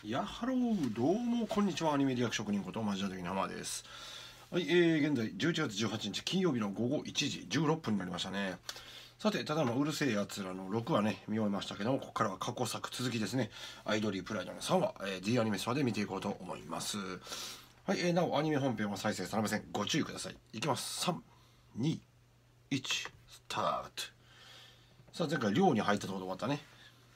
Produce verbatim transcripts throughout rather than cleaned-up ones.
いや、ハロー、どうも、こんにちは。アニメリアク職人こと、マジア的な浜です。はい、えー、現在、じゅういちがつじゅうはちにち、金曜日の午後いちじじゅうろっぷんになりましたね。さて、ただのうるせえやつらのろくわね、見終えましたけども、ここからは過去作続きですね。アイドリープライドのさんわ、えー、D アニメストアで見ていこうと思います。はい、えー、なお、アニメ本編は再生されません。ご注意ください。いきます。さん、に、いち、スタート。さあ、前回、寮に入ったところで終わったね。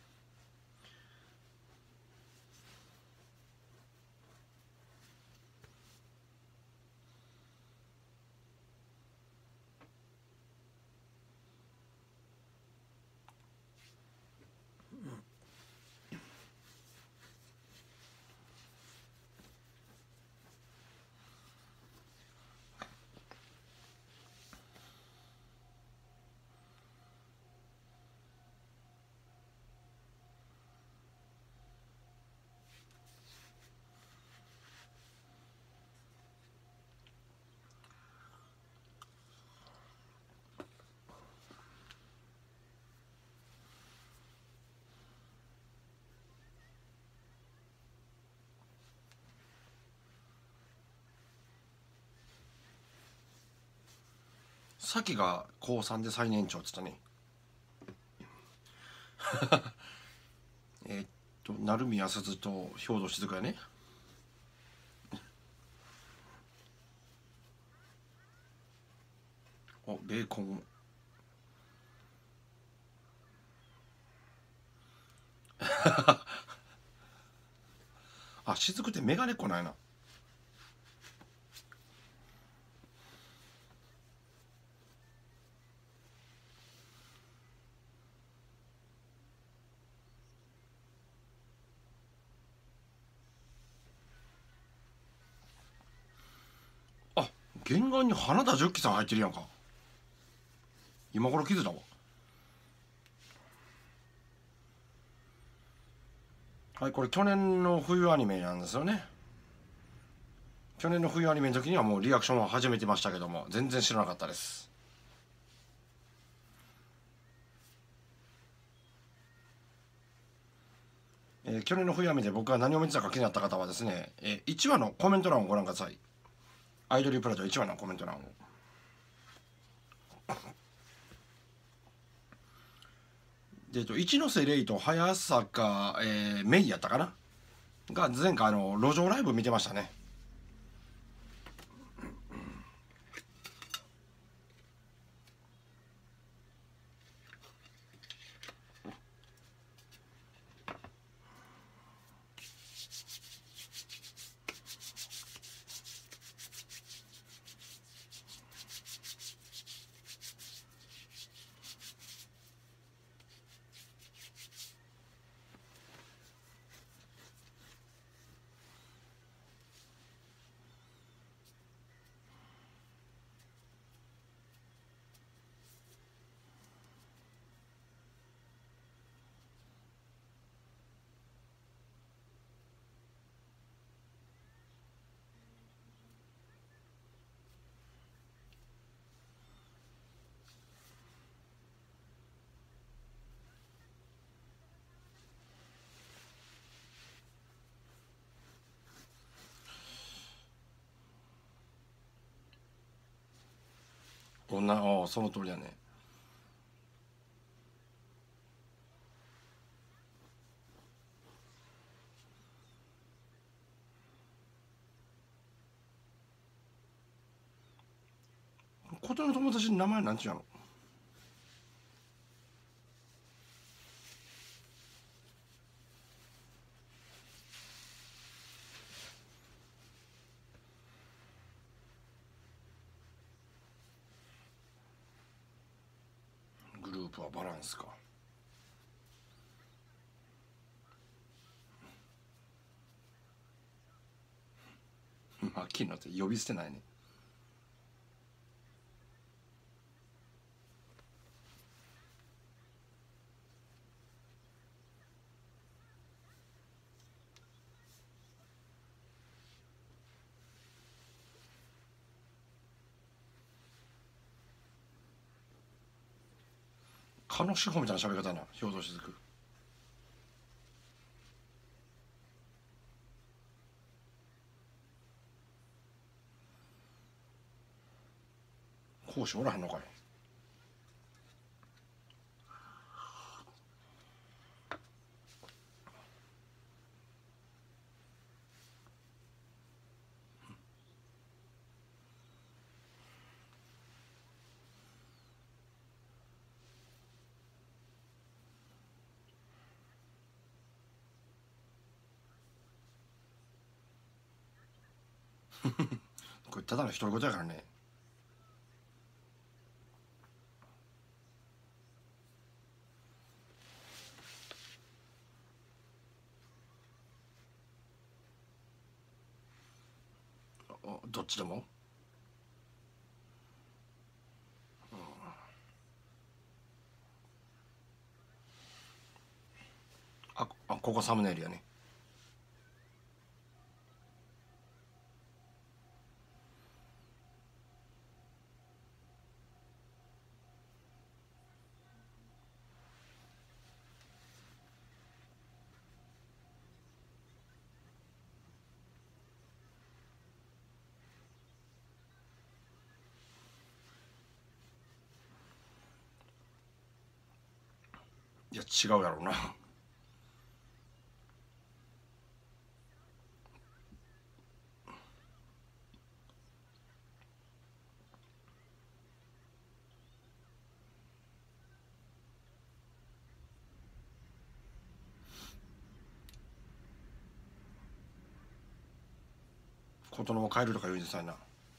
さきがこうさんで最年長っつったね。えーっと鳴宮すずと兵藤静香やね。お、ベーコン。あ、雫ってメガネっ子ないな。あ、原眼に花田十喜さん入ってるやんか。今頃気づいたわ。はい、これ去年の冬アニメなんですよね。去年の冬アニメの時にはもうリアクションは始めてましたけども、全然知らなかったです。えー去年の冬アニメで僕が何を見てたか気になった方はですね、えーいちわのコメント欄をご覧ください。アイドリープライドいちわのコメント欄を。で、えっと、一ノ瀬レイと早坂、えーメイやったかなが前回あの路上ライブ見てましたね。女、ああその通りだね。琴の友達の名前なんちゅうの。グループはバランスか。まあ、昨日って呼び捨てないね。蚊の志保みたいな喋り方な、兵藤雫。 講師おらへんのかい。これただの独り言やからね。どっちでも、うん、ああここサムネイルやね。いや違うやろうな。琴ノも帰るとか言うんでさいな。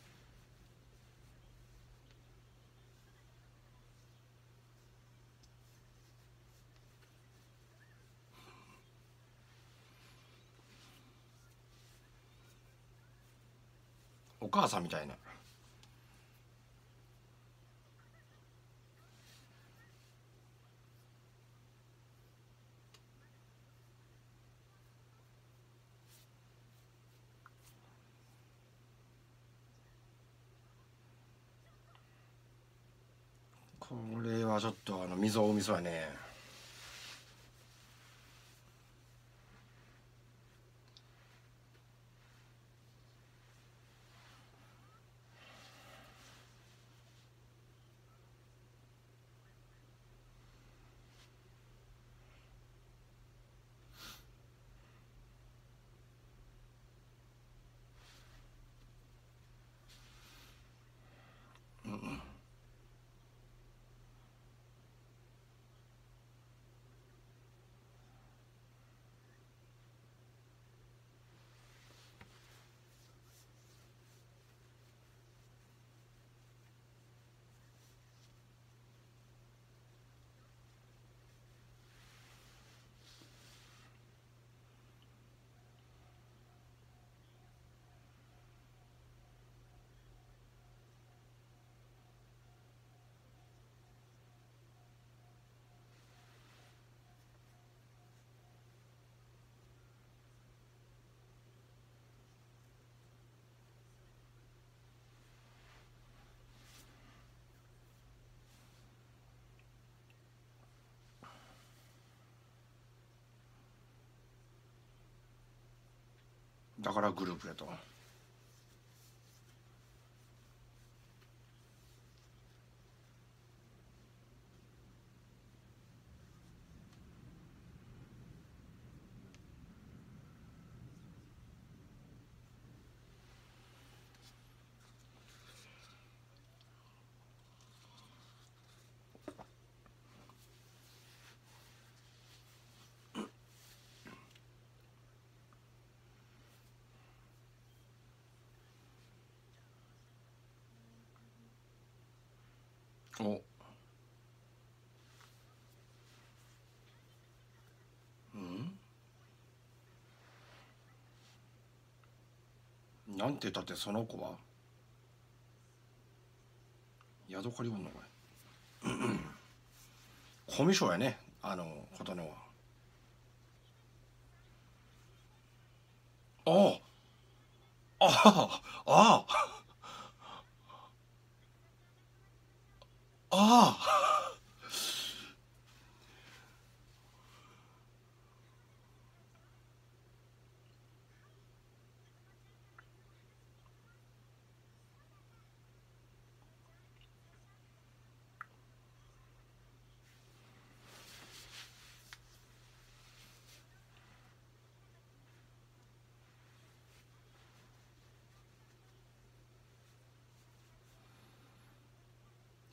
お母さんみたいな。これはちょっとあの溝を生みそうやね。だからグループやと。おなんて言ったってその子はヤドカリおんのこれ。コミュ障やね、あの琴音は。ああああああ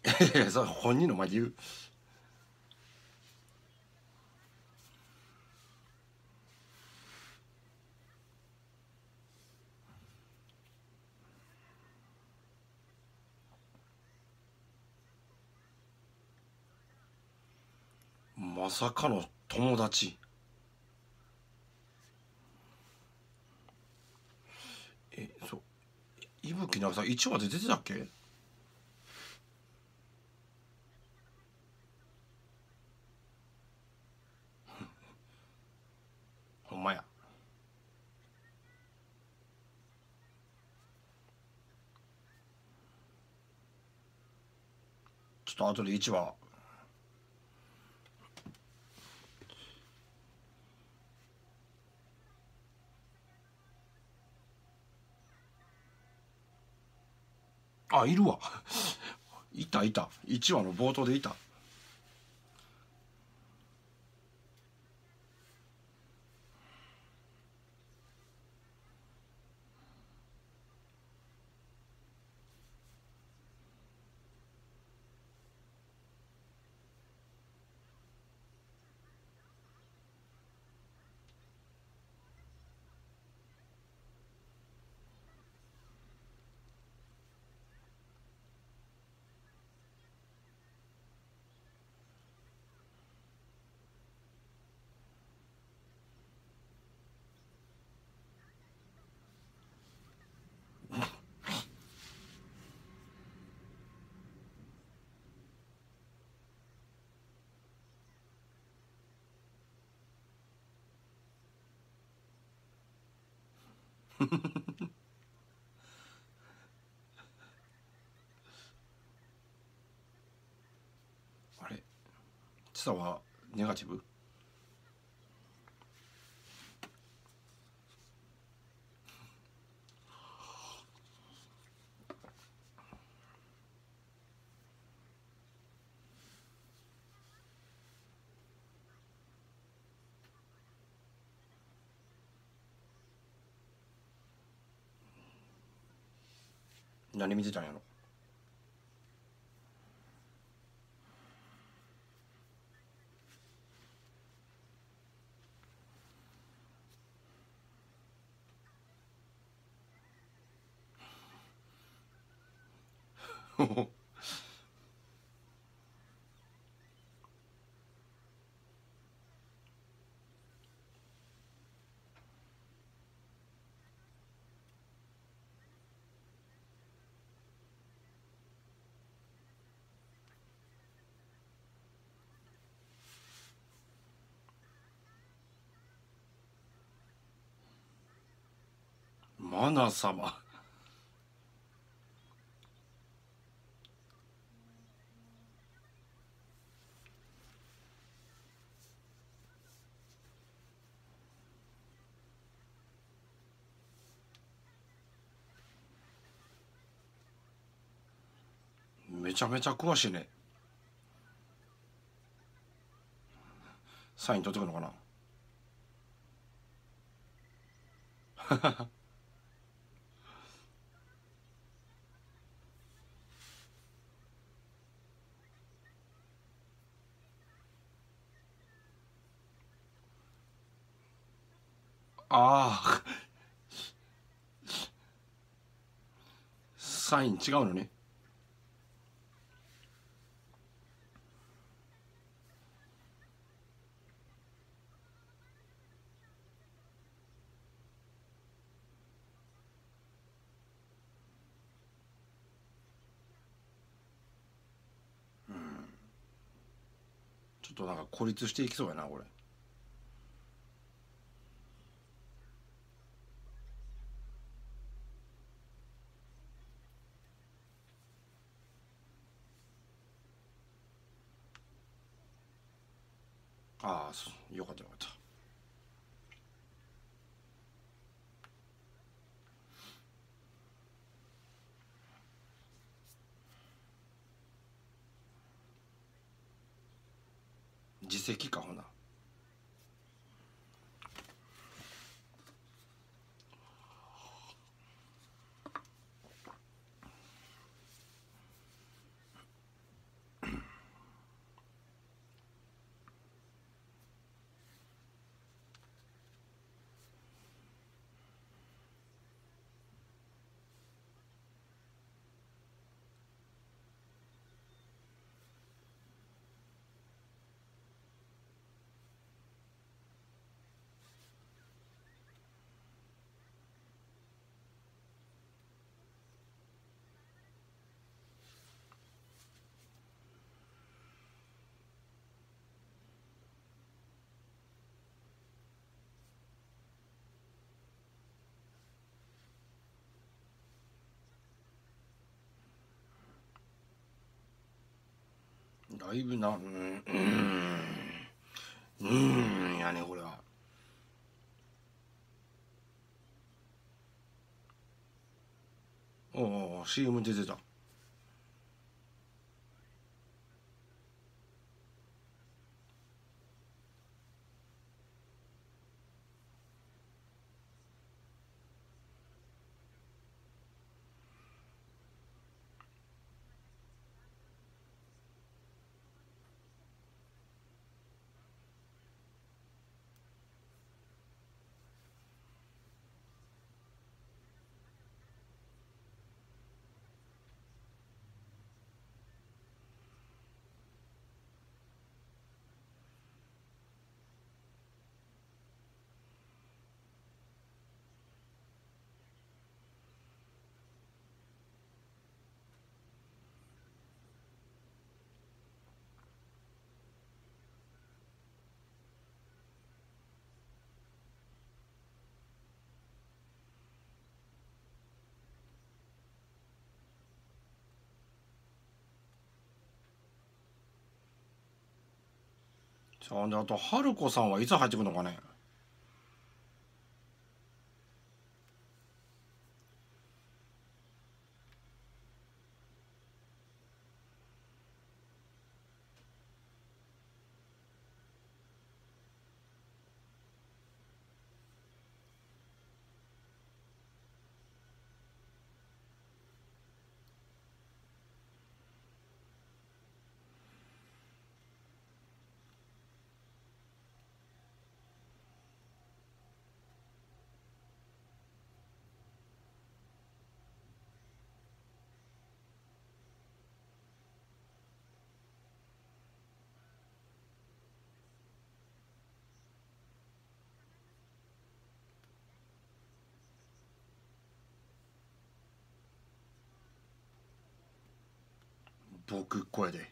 いやそれ本人の前で言う。まさかの友達。え、そう、伊吹渚いちわで出てたっけ？ほんまや。ちょっと後でいちわ。あ、いるわ。いたいた。いちわの冒頭でいた。あれ、ちさはネガティブ？何見てたんやろ。マナ様。めちゃめちゃ詳しいね。サイン取ってくるのかな。ああ、サイン違うのね。ちょっとなんか孤立していきそうやなこれ。ああ、よかったよかった。自責かほな。 だいぶな、うん、うーん、うーん、やね、これは。おお、シーエム 出てた。さあ、で、あと、春子さんはいつ入ってくるのかね。僕声で。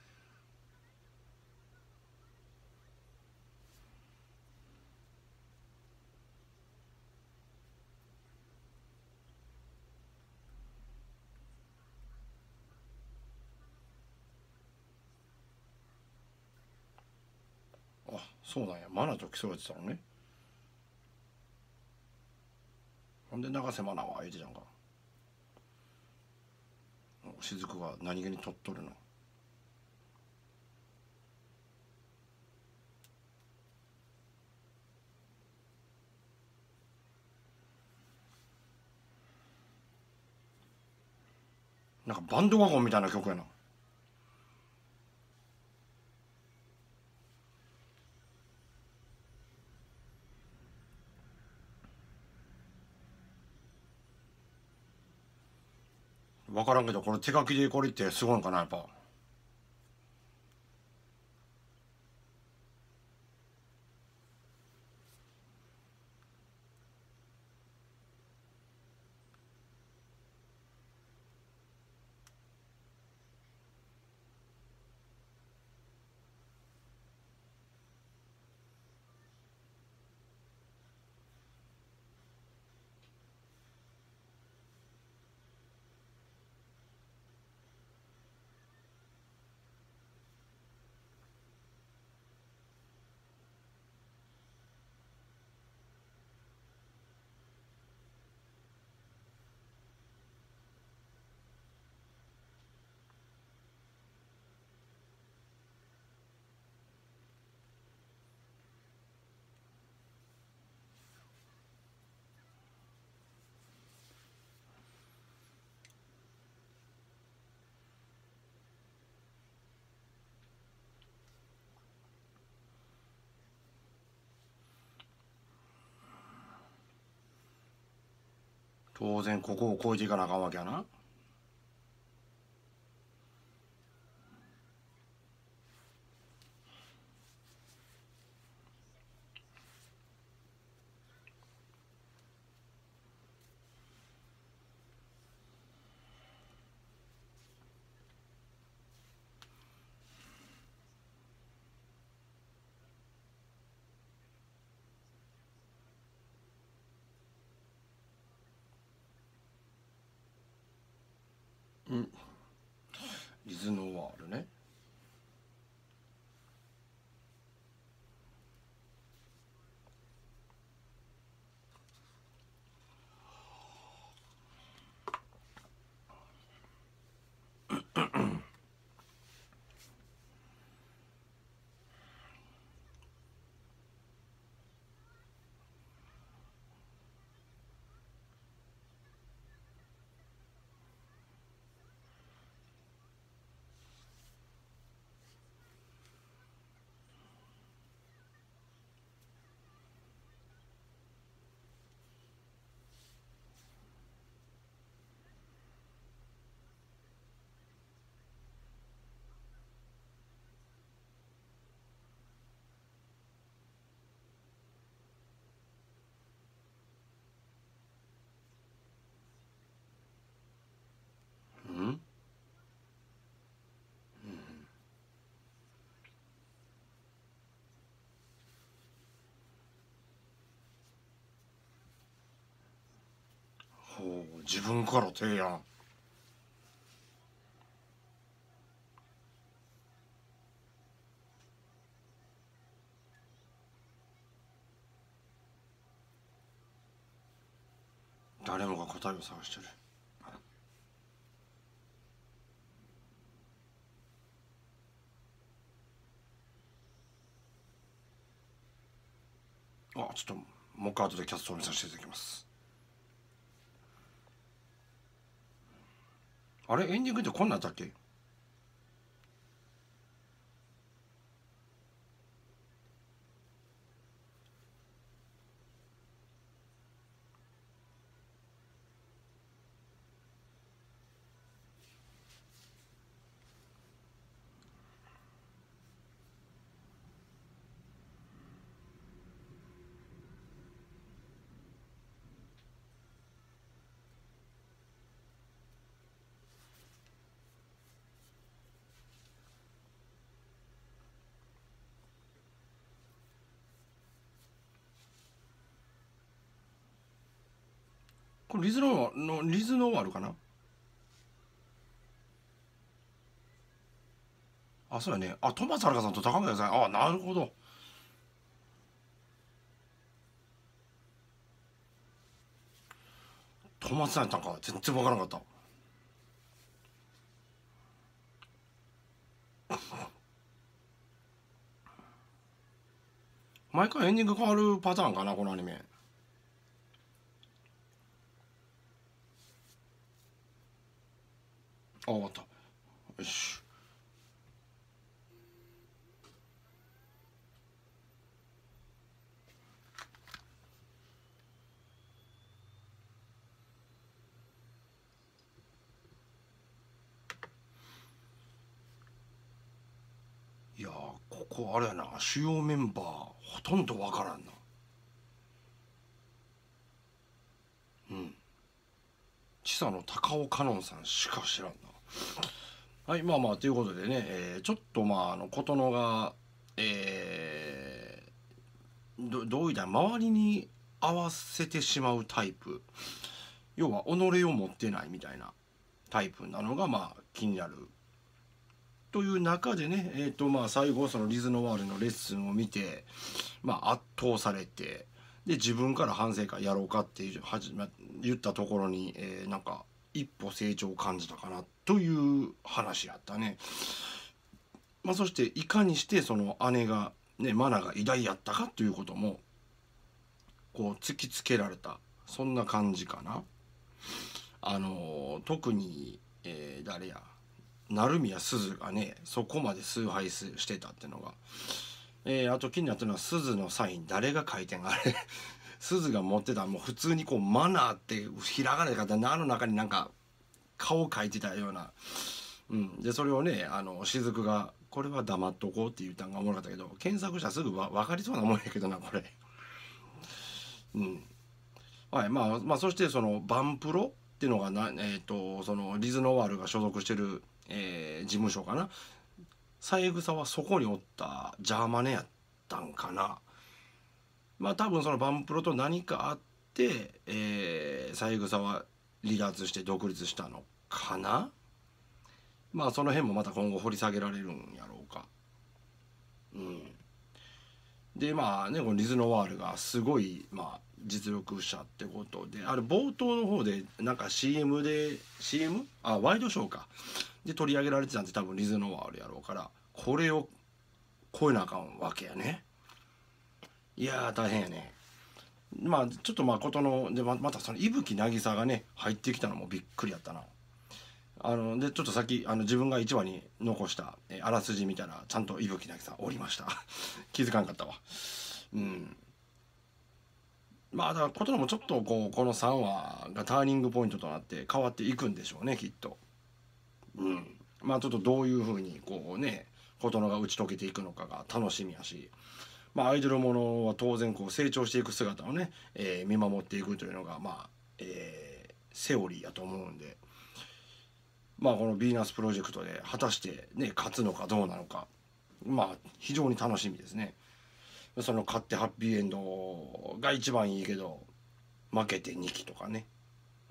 あ、そうなんや。マナと競われてたのね。ほんで永瀬マナは相手じゃんか。雫が何気に取っとるの。なんかバンドワゴンみたいな曲やな。分からんけど、これ手書きでこれってすごいんかな、やっぱ。当然ここを越えていかなあかんわけやな。うん。リズノワールね。 自分から提案。誰もが答えを探してる。あ、ちょっともう一回後でキャストを見させていただきます。あれエンディングってこんなんだったっけ？これリズノーのリズノワールかな。あ、そうやね。あ、トマス遥さんと高宮さん。あ、なるほど。トマスさんやったんか全然わからなかった。毎回エンディング変わるパターンかなこのアニメ。あ、終わった。よし。いやー、ここあれやな、主要メンバーほとんどわからんな。うん。千佐の高尾香音さんしか知らんな。はい、まあまあということでね、えーちょっとまああの琴乃がえーどどういった周りに合わせてしまうタイプ、要は己を持ってないみたいなタイプなのがまあ気になるという中でね、えーとまあ、最後そのリズノワールのレッスンを見て、まあ、圧倒されて、で自分から反省会やろうかっていうはじ、ま、言ったところに、えーなんか一歩成長を感じたかなという話やったね。まあ、そしていかにしてその姉が、ね、マナが偉大やったかということもこう突きつけられた、そんな感じかな。あの特に、えー誰や成宮すずがねそこまで崇拝してたっていうのが、えーあと気になったのはすずのサイン誰が書いてんあれすずが持ってたもう普通にこうマナーってひらがなで書いた名の中になんか顔描いてたような、うん、でそれをねあの雫がこれは黙っとこうって言ったんがおもろかったけど、検索したらすぐわ分かりそうなもんやけどなこれ。うん。はい、まあまあそしてそのバンプロっていうのがな、えー、とそのリズノワールが所属してる、えー事務所かな。三枝はそこにおったジャーマネやったんかな。まあ多分そのバンプロと何かあって、えー、三枝は離脱して独立したのかな。まあその辺もまた今後掘り下げられるんやろうか。うん。でまあねこのリズノワールがすごいまあ実力者ってことで、あれ冒頭の方でなんか シーエム で シーエム あワイドショーかで取り上げられてたんで多分リズノワールやろうから、これを超えなあかんわけやね。いやー大変やね。まあちょっとまあことのでままたその伊吹渚がね入ってきたのもびっくりやったな。あのでちょっとさっきあの自分がいちわに残したえあらすじ見たらちゃんと伊吹渚おりました気づかんかったわ。うん。まあだからことのもちょっとこうこのさんわがターニングポイントとなって変わっていくんでしょうねきっと。うん。まあちょっとどういうふうにこうね琴乃が打ち解けていくのかが楽しみやし、まあアイドルものは当然こう成長していく姿をね、えー見守っていくというのがまあ、えーセオリーやと思うんで、まあこのヴィーナスプロジェクトで果たしてね勝つのかどうなのか、まあ非常に楽しみですね。その勝ってハッピーエンドが一番いいけど負けてにきとかね、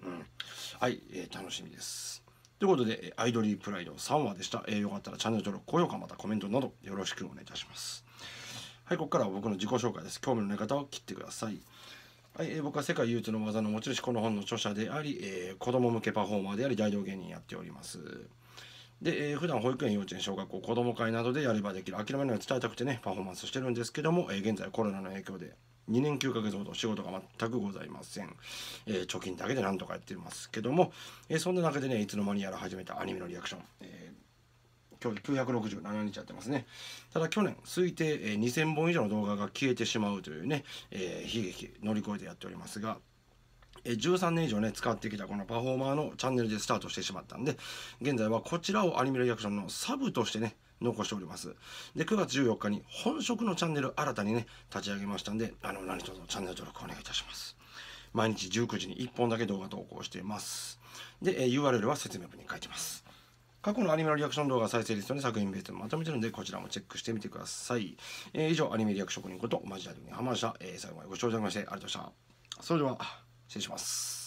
うん、はい、えー、楽しみです。ということで、アイドリープライドさんわでした。えー、よかったらチャンネル登録、高評価、またコメントなどよろしくお願いいたします。はい、ここからは僕の自己紹介です。興味のない方は切ってください。はい、えー、僕は世界唯一の技の持ち主、この本の著者であり、えー、子供向けパフォーマーであり、大道芸人やっております。で、えー、普段保育園、幼稚園、小学校、子ども会などでやればできる、諦めないを伝えたくてね、パフォーマンスしてるんですけども、えー、現在コロナの影響でにねんきゅうかげつほど仕事が全くございません。えー、貯金だけでなんとかやってますけども、えー、そんな中でね、いつの間にやら始めたアニメのリアクション、えー、今日きゅうひゃくろくじゅうななにちやってますね。ただ去年、推定、えー、にせんぼん以上の動画が消えてしまうというね、えー、悲劇乗り越えてやっておりますが、じゅうさんねん以上ね使ってきたこのパフォーマーのチャンネルでスタートしてしまったんで、現在はこちらをアニメリアクションのサブとしてね残しております。でくがつじゅうよっかに本職のチャンネル新たにね立ち上げましたんで、あの何卒チャンネル登録お願いいたします。毎日じゅうくじにいっぽんだけ動画投稿しています。で ユーアールエル は説明文に書いてます。過去のアニメのリアクション動画再生リストに作品ベースでまとめてるんで、こちらもチェックしてみてください。えー、以上アニメリアク職人ことマジラドにハマでした。えー、最後までご視聴いただきましてありがとうございました。それでは失礼します。